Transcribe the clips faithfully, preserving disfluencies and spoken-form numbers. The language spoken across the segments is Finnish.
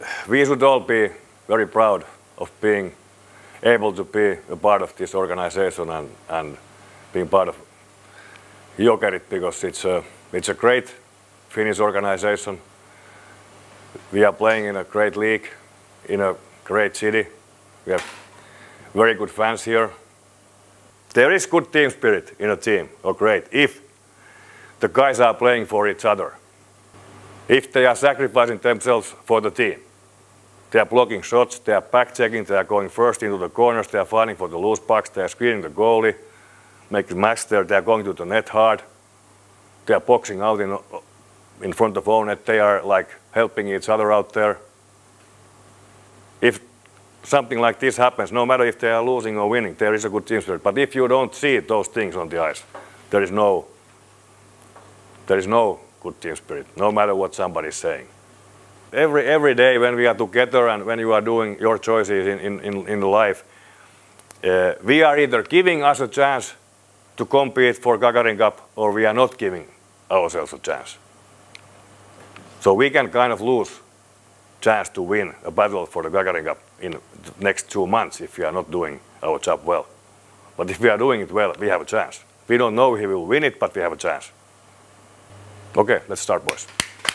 we should all be very proud of being able to be a part of this organization and, and being part of Jokerit, because it's a, it's a great Finnish organization. We are playing in a great league, in a great city. We have very good fans here. There is good team spirit in a team, or great, if the guys are playing for each other. If they are sacrificing themselves for the team. They are blocking shots, they are back checking, they are going first into the corners, they are fighting for the loose pucks, they are screening the goalie, making match there, they are going to the net hard. They are boxing out in, in front of own net, they are like helping each other out there. If something like this happens, no matter if they are losing or winning, there is a good team spirit. But if you don't see those things on the ice, there is no, there is no good team spirit, no matter what somebody is saying. Every, every day when we are together and when you are doing your choices in, in, in life, uh, we are either giving us a chance to compete for Gagarin Cup or we are not giving ourselves a chance. So we can kind of lose chance to win a battle for the Gagarin Cup in the next two months if we are not doing our job well. But if we are doing it well, we have a chance. We don't know if we will win it, but we have a chance. Okay, let's start, boys.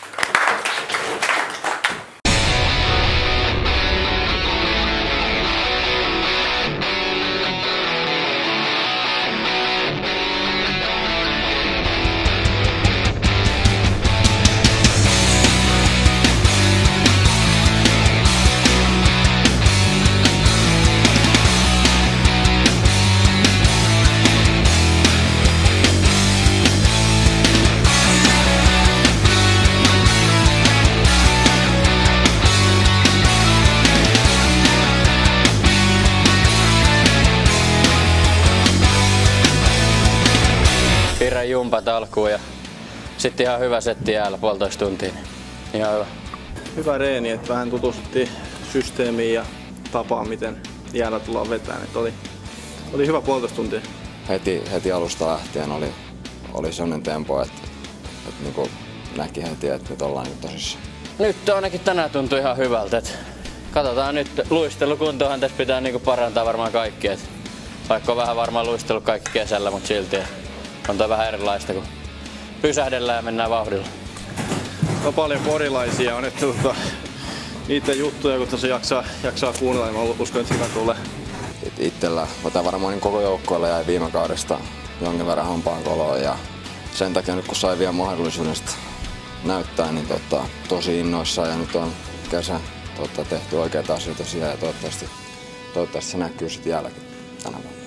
Jumpat alkuun ja sitten ihan hyvä setti jäällä puolitoista tuntia. Ihan hyvä. Hyvä reeni, että vähän tutustuttiin systeemiin ja tapaan, miten jäällä tullaan vetämään. Oli, oli hyvä puolitoista tuntia. Heti, heti alusta lähtien oli, oli sellainen tempo, että, että niin kuin näki heti, että nyt ollaan nyt tosissaan. Nyt ainakin tänään tuntui ihan hyvältä. Että katsotaan nyt, luistelukuntohan tässä pitää niin kuin parantaa varmaan kaikki. Että vaikka on vähän varmaan luistellut kaikki kesällä, mutta silti on toi vähän erilaista, kun pysähdellään ja mennään vauhdilla. On paljon porilaisia, on että tuota, niiden juttuja, kun tässä jaksaa, jaksaa kuunnella, niin mä uskon, että hyvä tulee. Itsellä, tai varmaan niin koko joukkueella jäi viime kaudesta jonkin verran hampaan koloon ja sen takia nyt kun sai vielä mahdollisuudesta näyttää, niin tota, tosi innoissaan ja nyt on kesä tota, tehty oikeita asioita siellä ja toivottavasti, toivottavasti se näkyy sitten jäälläkin tänä vuonna.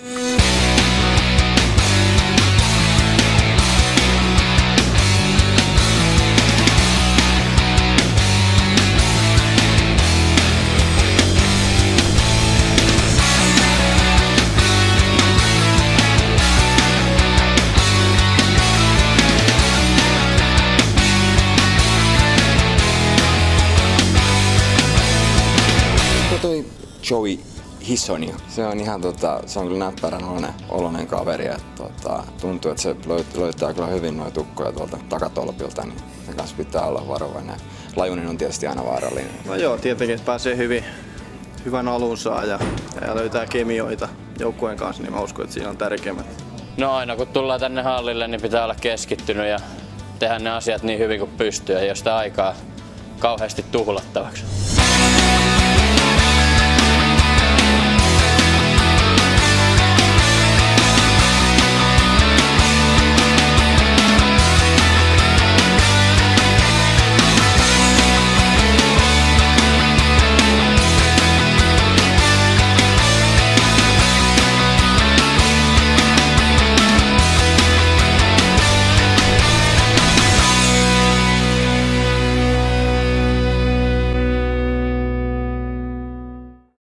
Toi Joey Hissonia. Se on ihan tota, se on kyllä näppärän oloinen, oloinen kaveri. Et, tota, tuntuu, että se löytää kyllä hyvin noita tukkoja tuolta takatolpilta, niin sen kanssa pitää olla varovainen. Lajunen on tietysti aina vaarallinen. No joo, tietenkin, että pääsee hyvin, hyvän alun saa ja, ja löytää kemioita joukkueen kanssa, niin mä uskon, että siinä on tärkeimmät. No aina kun tullaan tänne hallille, niin pitää olla keskittynyt ja tehdä ne asiat niin hyvin kuin pystyy, ei ole sitä aikaa kauheasti tuhlattavaksi.